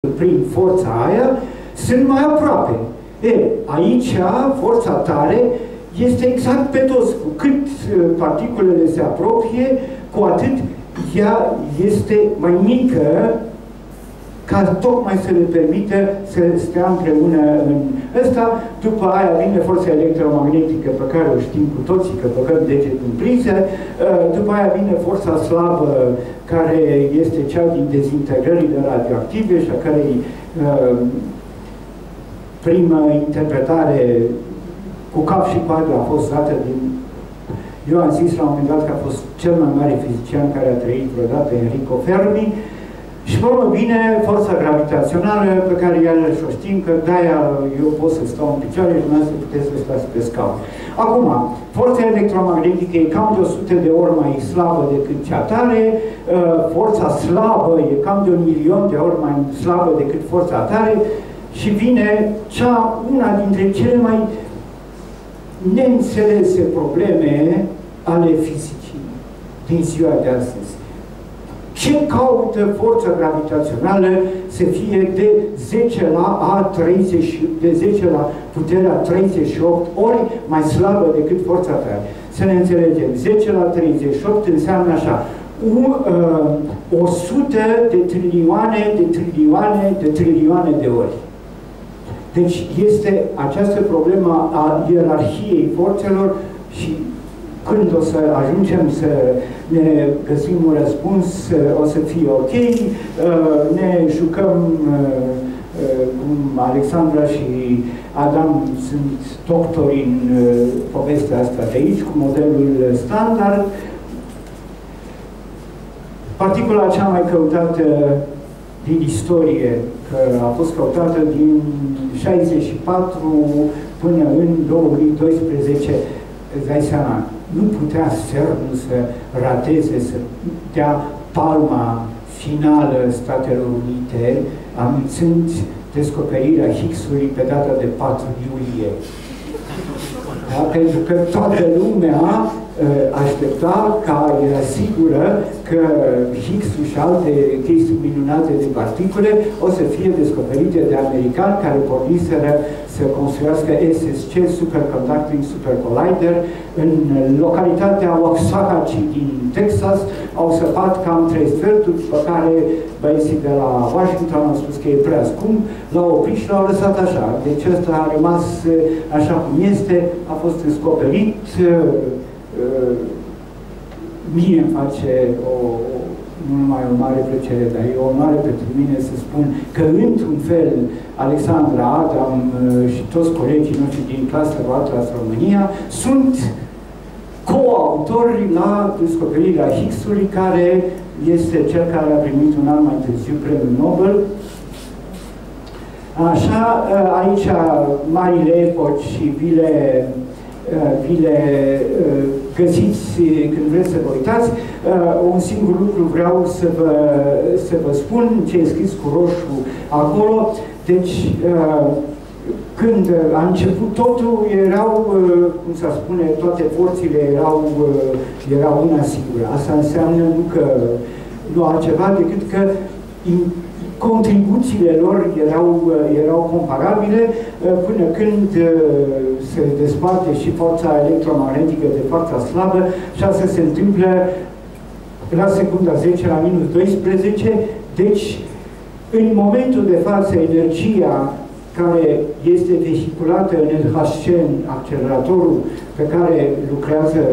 prin forța aia, sunt mai aproape. Aici forța tare este exact pe toți. Cu cât particulele se apropie, cu atât ea este mai mică, ca tocmai să le permită să stea împreună în ăsta. După aia vine forța electromagnetică pe care o știm cu toții, că băgăm degetul în priză. După aia vine forța slabă, care este cea din dezintegrările radioactive și a cărei primă interpretare cu cap și coadă a fost dată din... Eu am zis la un moment dat că a fost cel mai mare fizician care a trăit vreodată, Enrico Fermi. Și pe urmă vine forța gravitațională pe care iarăși o știm, că de-aia eu pot să stau în picioare și dumneavoastră puteți să stați pe scaun. Acum, forța electromagnetică e cam de 100 de ori mai slabă decât cea tare, forța slabă e cam de 1.000.000 de ori mai slabă decât forța tare și vine una dintre cele mai neînțelese probleme ale fizicii din ziua de astăzi. Ce caută forța gravitațională să fie de 10 la puterea 38 ori mai slabă decât forța tare? Să ne înțelegem, 10 la 38 înseamnă așa, 100 de trilioane de trilioane de trilioane de ori. Deci este această problemă a ierarhiei forțelor și când o să ajungem să ne găsim un răspuns, o să fie ok. Ne jucăm, cum Alexandra și Adam sunt doctori în povestea asta de aici, cu modelul standard. Particula cea mai căutată din istorie, că a fost căutată din 64 până în 2012, îți dai seama, nu putea CERN să rateze, să dea palma finală Statelor Unite, anunțând descoperirea Higgsului pe data de 4 iulie. Da? Pentru că toată lumea aștepta ca era sigură că Higgs-ul și alte chestii minunate de particule o să fie descoperite de americani care porniseră să construiască SSC, Superconducting Super Collider, în localitatea Waxahachie din Texas. Au săpat cam 3 sferturi, după care băieții de la Washington au spus că e prea scump, l-au oprit și l-au lăsat așa. Deci ăsta a rămas așa cum este, a fost descoperit. Mie îmi face nu numai o mare plăcere, dar e o onoare pentru mine să spun că, într-un fel, Alexandra, Adam și toți colegii noștri din clasa Atlas România sunt coautori la descoperirea Higgsului, care este cel care a primit un an mai târziu Premiul Nobel. Așa, aici marile epoci și vi le găsiți când vreți să vă uitați. Un singur lucru vreau să vă spun, ce e scris cu roșu acolo. Deci, când a început totul, erau, cum se spune, toate forțele erau una singură. Asta înseamnă nu altceva decât că contribuțiile lor erau comparabile, până când se desparte și forța electromagnetică de forța slabă și asta se întâmplă la secunda 10 la minus 12. Deci, în momentul de față, energia care este vehiculată în LHC, în acceleratorul pe care lucrează,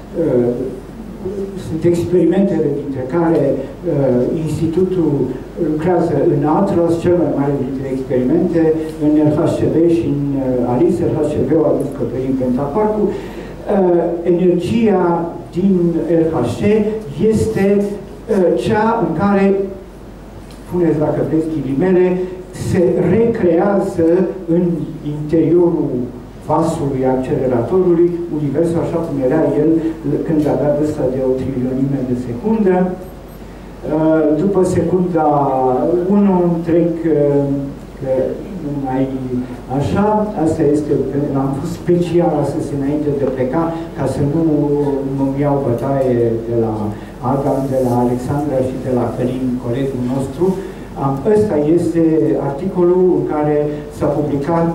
sunt experimentele dintre care Institutul lucrează în Atlas, cel mai mare dintre experimente, în LHCb și în ALICE. LHCb-ul a descoperit pentaquarkul. Energia din LHC este cea în care, puneți dacă vreți ghilimele, se recrează în interiorul vasului acceleratorului universul așa cum era el când avea vârsta de 1 trilionime de secundă. După secunda 1 trec numai așa, asta este, am fost special astăzi înainte de pleca, ca să nu-mi iau bătaie de la Adam, de la Alexandra și de la Călin, colegul nostru. Ăsta este articolul în care s-a publicat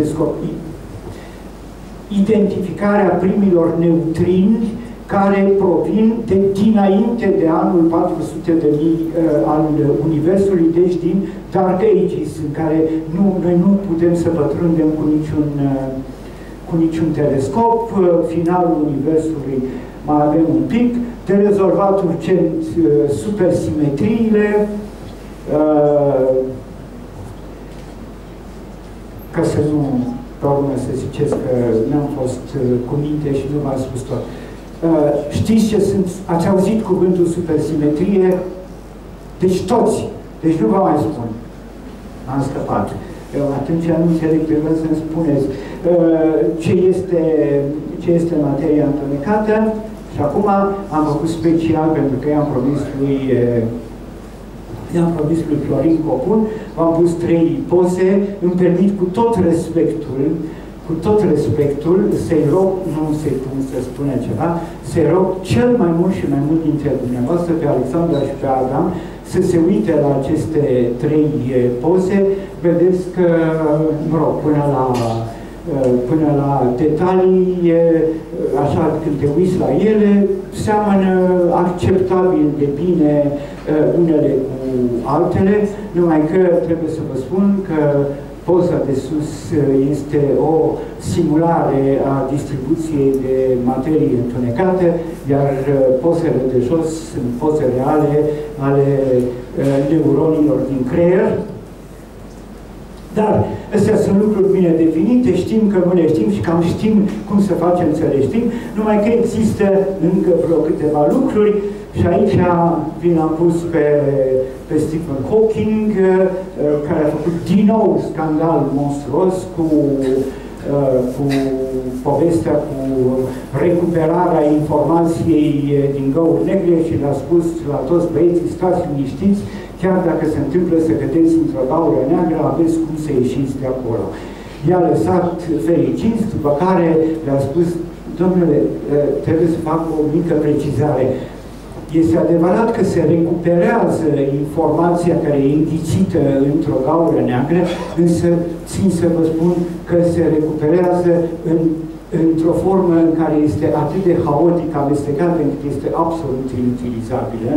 identificarea primilor neutrini care provin de dinainte de anul 400.000 al Universului, deci din Dark Ages, în care noi nu putem să pătrundem cu niciun telescop. Finalul Universului mai avem un pic. De rezolvat urgent supersimetriile, ca să nu pe urmă să ziceți că n-am fost cu minte și nu v-am spus tot. Știți ce sunt? Ați auzit cuvântul supersimetrie? Deci toți. Deci nu vă mai spun. Am scăpat. Atunci nu înțeleg, trebuie să-mi spuneți ce este materia întunecată. Și acum am făcut special, pentru că i-am promis lui Florin Copun, v-am pus 3 poze, îmi permit cu tot respectul, să-i rog, nu să-i pun să spună ceva, să-i rog cel mai mult și mai mult dintre dumneavoastră, pe Alexandra și pe Adam, să se uite la aceste 3 poze. Vedeți că, mă rog, până la detalii, așa, când te uiți la ele, seamănă acceptabil de bine unele cu altele, numai că trebuie să vă spun că poza de sus este o simulare a distribuției de materie întunecată, iar pozele de jos sunt poze reale ale neuronilor din creier. Dar astea sunt lucruri bine definite, știm că nu le știm și cam știm cum să facem să le știm, numai că există încă vreo câteva lucruri și aici vi l-am pus pe Stephen Hawking, care a făcut din nou scandal monstruos cu povestea cu recuperarea informației din găuri negre și le-a spus la toți băieții, stați liniștiți, chiar dacă se întâmplă să cădeți într-o gaură neagră, aveți cum să ieșiți de acolo. I-a lăsat fericiți, după care le-a spus, domnule, trebuie să fac o mică precizare. Este adevărat că se recuperează informația care e înghițită într-o gaură neagră, însă țin să vă spun că se recuperează într-o formă în care este atât de haotic amestecată încât este absolut inutilizabilă.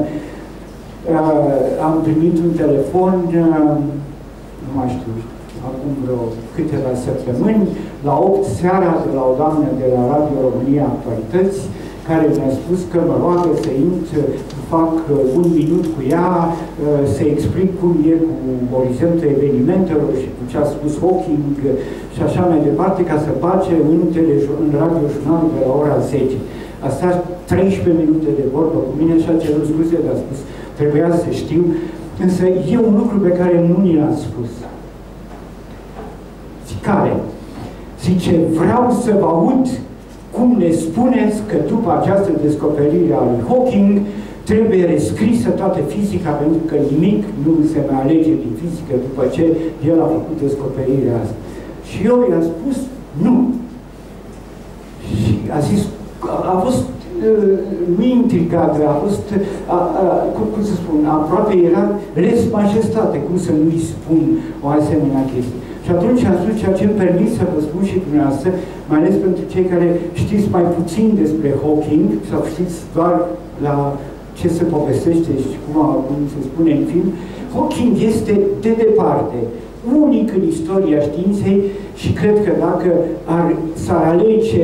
Am primit un telefon, nu mai știu, acum vreo câteva săptămâni, la 8 seara, de la o doamnă de la Radio România Actualități, care mi-a spus că mă roagă să intru, fac 1 minut cu ea, să explic cum e cu orizontul evenimentelor și cu ce a spus Hawking și așa mai departe, ca să face în radiojurnalul de la ora 10. A stat 13 minute de vorbă cu mine și a cerut scuze, dar a spus, trebuia să știu, însă e un lucru pe care nu ni l-ați spus. Care? Zice, vreau să vă aud cum ne spuneți că după această descoperire a lui Hawking trebuie rescrisă toată fizica, pentru că nimic nu se mai alege din fizică după ce el a făcut descoperirea asta. Și eu i-am spus nu. Și a zis, a fost nu intrigată, a fost, cum să spun, aproape era res majestate, cum să nu-i spun o asemenea chestie. Și atunci am spus ceea ce îmi permis să vă spun și dumneavoastră, mai ales pentru cei care știți mai puțin despre Hawking, sau știți doar la ce se povestește și cum se spune în film, Hawking este de departe unic în istoria științei și cred că dacă s-ar alege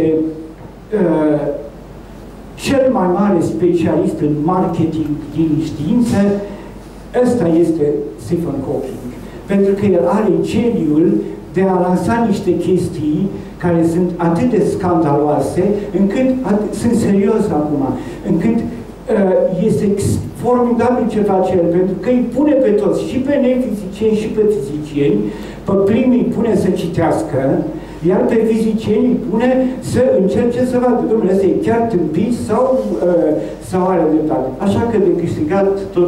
cel mai mare specialist în marketing din știință, ăsta este Stephen Hawking. Pentru că el are geniul de a lansa niște chestii care sunt atât de scandaloase, încât, sunt serios acum, încât este formidabil ce face el, pentru că îi pune pe toți, și pe nefizicieni și pe fizicieni, pe primii îi pune să citească, iar pe fizicieni îi pune să încerce să vadă, domnule, ăsta e chiar tâmpit sau are dreptate. Așa că de câștigat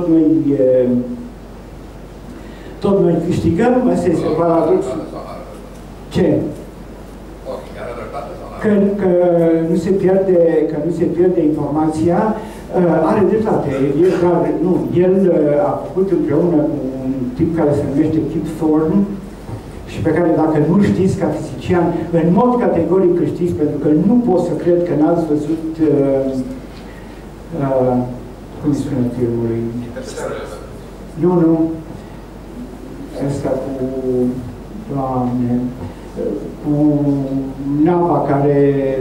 tot noi câștigăm, asta este paradoxul. Ce? Că nu se pierde informația. Are dreptate, dar nu, el a făcut împreună cu un tip care se numește Kip Thorne și pe care dacă nu știți ca fizician, în mod categoric îl știți, pentru că nu pot să cred că n-ați văzut cum îi spune filmului? Nu, asta cu Doamne, cu nava care...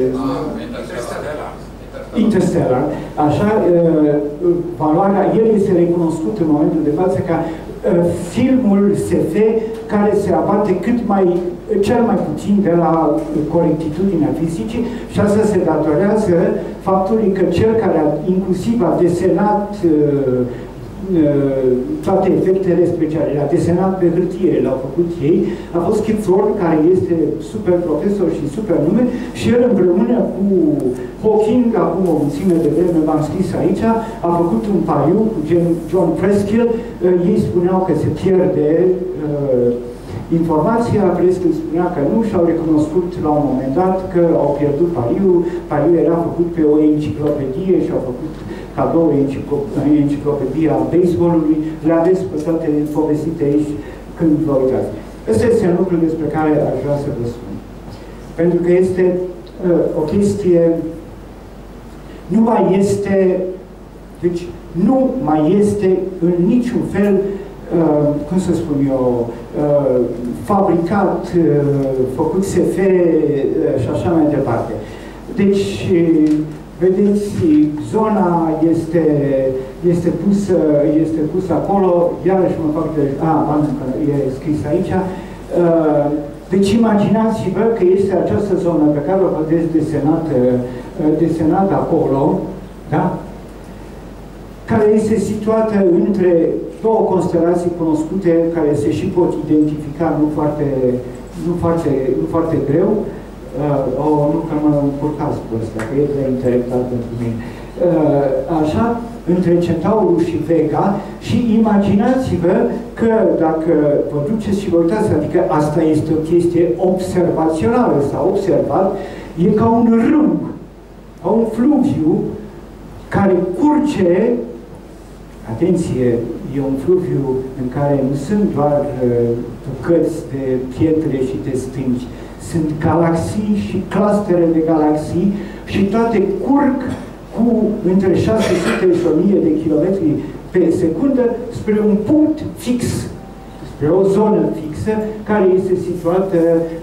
Interstellar, așa, valoarea, el este recunoscut în momentul de față ca filmul SF care se abate cel mai puțin de la corectitudinea fizicii și asta se datorează faptului că cel care inclusiv a desenat toate efectele speciale, le-a desenat pe hârtie, le-au făcut ei, a fost Kip Thorne, care este super profesor și super nume, și el împreună cu Hawking, acum o mulțime de vreme, v-am scris aici, a făcut un pariu cu John Preskill. Ei spuneau că se pierde informația, Preskill spunea că nu și au recunoscut la un moment dat că au pierdut pariul. Pariul era făcut pe o enciclopedie și au făcut cadou enciclopedia baseballului, le aveți pe toate povestite aici când vă uitați. Ăsta este lucrul despre care aș vrea să vă spun. Pentru că este o chestie, nu mai este, deci nu mai este în niciun fel, cum să spun eu, fabricat, făcut SF și așa mai departe. Deci, vedeți, zona este pusă acolo, iarăși mă fac de... e scris aici. Deci imaginați-vă că este această zonă pe care o vedeți desenată acolo, da? Care este situată între două constelații cunoscute, care se și pot identifica nu foarte greu. Nu că mă încurcați cu ăsta, că e prea intelectual pentru mine. Așa, între Centaurul și Vega, și imaginați-vă că dacă vă duceți și vă uitați, adică asta este o chestie observațională, s-a observat, e ca un râu, ca un fluviu care curge, atenție, e un fluviu în care nu sunt doar bucăți de pietre și de stânci, sunt galaxii și clustere de galaxii și toate curg cu între 600 și 1000 de kilometri pe secundă spre un punct fix, spre o zonă fixă care este situată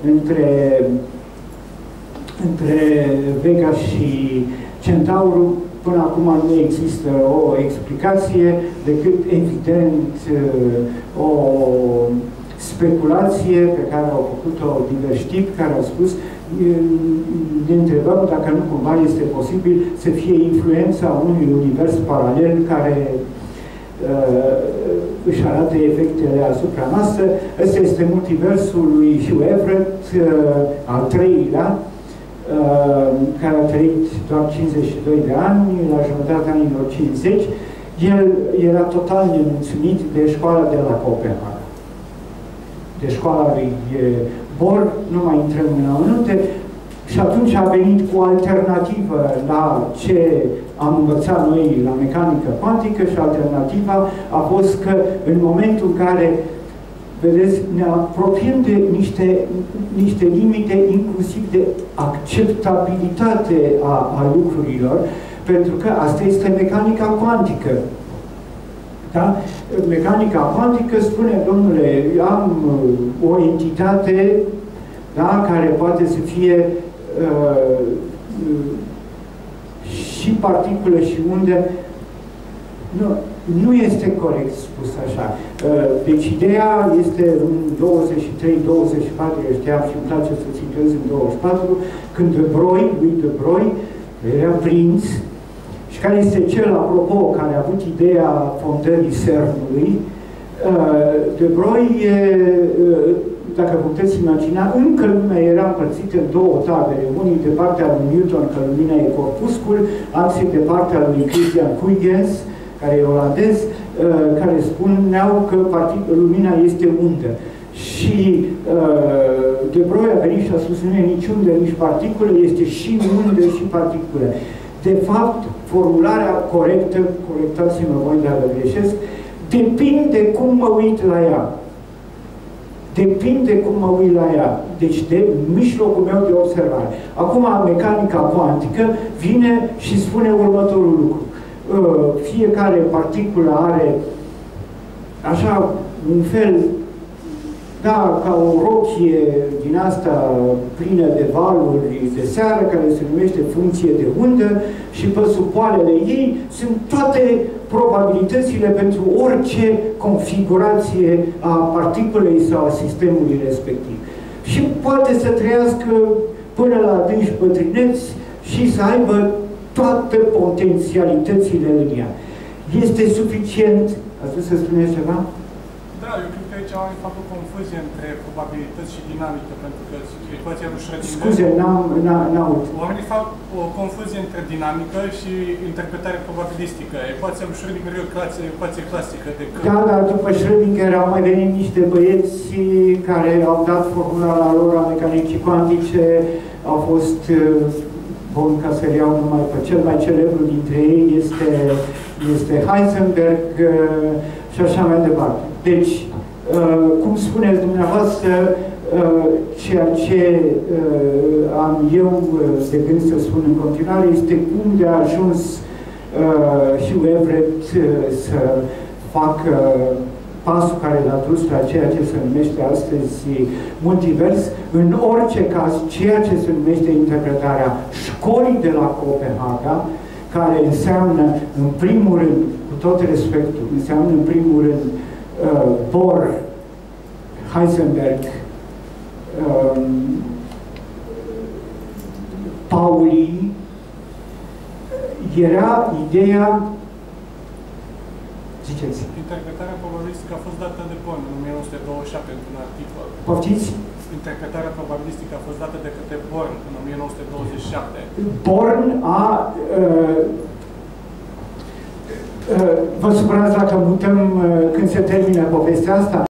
între Vega și Centaurul. Până acum nu există o explicație decât, evident, o speculație pe care au făcut-o diversi tipi care au spus, ne întrebăm dacă nu cumva este posibil să fie influența unui univers paralel care își arată efectele asupra noastră. Ăsta este multiversul lui Hugh Everett, al treilea, care a trăit doar 52 de ani, la jumătatea anilor 50. El era total nemulțumit de școala de la Copenhaga, de școala lui Bohr, nu mai intrăm în amănunte, și atunci a venit cu o alternativă la ce am învățat noi la mecanică cuantică și alternativa a fost că în momentul în care, vedeți, ne apropiem de niște limite inclusiv de acceptabilitate a lucrurilor, pentru că asta este mecanica cuantică. Da? Mecanica cuantică spune, domnule, am o entitate, da, care poate să fie și particule și unde. Nu este corect spus așa. Deci ideea este în 23-24, știam și îmi place să citez în 24, când lui de Broglie era prins, și care este cel, apropo, care a avut ideea fondării CERN-ului. De Broglie, dacă puteți imagina, încă lumea era împărțită în două tabere. Unii de partea lui Newton, că lumina e corpuscul, alții de partea lui Christian Huygens, care e olandez, care spuneau că lumina este undă. Și De Broglie a venit și a spus, nu e nici undă, nici particulă, este și undă și particulă. De fapt, formularea corectă, corectați-mă voi dacă greșesc, depinde cum mă uit la ea. Depinde cum mă uit la ea. Deci de mijlocul meu de observare. Acum, mecanica cuantică vine și spune următorul lucru. Fiecare particulă are așa un fel, da, ca o rochie din asta plină de valuri de seară, care se numește funcție de undă, și pe supoalele ei sunt toate probabilitățile pentru orice configurație a particulei sau a sistemului respectiv. Și poate să trăiască până la adânci bătrâneți și să aibă toate potențialitățile în ea. Este suficient? Ați vrut să spuneți ceva? Da, eu cred că aici oamenii fac o confuzie între probabilități și dinamică, pentru că ecuația lui Schrödinger... Scuze, n-aud. Oamenii fac o confuzie între dinamică și interpretare probabilistică. Ecuația lui Schrödinger e o ecuație clasică de când... Da, dar după Schrödinger au mai venit niște băieți care au dat formula la lor a mecanicii cuantice, au fost... Bun, ca să iau numai pe cel mai celebru dintre ei este Heisenberg și așa mai departe. Deci, cum spuneți dumneavoastră, ceea ce am eu de gând să spun în continuare este cum de a ajuns Hugh Everett să facă pasul care l-a dus la ceea ce se numește astăzi multivers, în orice caz, ceea ce se numește interpretarea școlii de la Copenhaga, care înseamnă, în primul rând, cu tot respectul, înseamnă, în primul rând, Bohr, Heisenberg, Pauli, era ideea. Ziceți. Interpretarea probabilistică a fost dată de Born în 1927 într-un articol. Poftiți? Interpretarea probabilistică a fost dată de către Born în 1927. Born a... vă supărați dacă mutăm când se termină povestea asta?